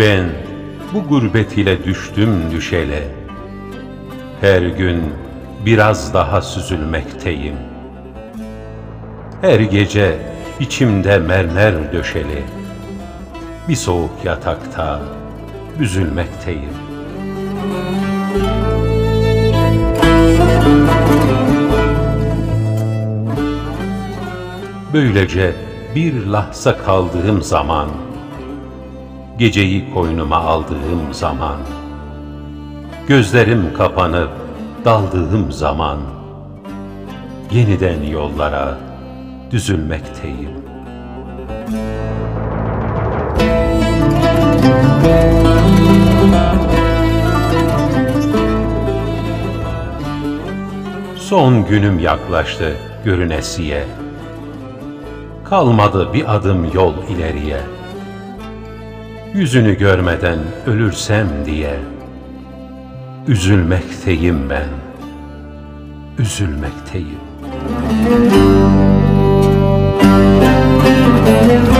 Ben bu gurbet ile düştüm düşele, her gün biraz daha süzülmekteyim. Her gece içimde mermer döşeli, bir soğuk yatakta büzülmekteyim. Böylece bir lahza kaldığım zaman, geceyi koynuma aldığım zaman, gözlerim kapanıp daldığım zaman, yeniden yollara düzülmekteyim. Son günüm yaklaştı görünesiye, kalmadı bir adım yol ileriye. Yüzünü görmeden ölürsem diye, üzülmekteyim ben, üzülmekteyim.